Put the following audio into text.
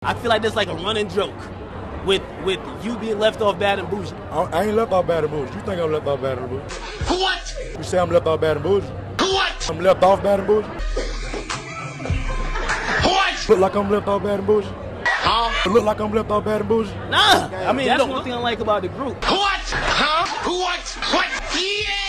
I feel like there's like a running joke with you being left off Bad and Bougie. I ain't left off Bad and Bougie. You think I'm left off Bad and Bougie? What? You say I'm left off Bad and Bougie? What? I'm left off Bad and Bougie? What? Look like I'm left off Bad and Bougie? Huh? Look like I'm left off Bad and Bougie? Nah, I mean, that's one thing I like about the group. What? Huh? What? What? Yeah!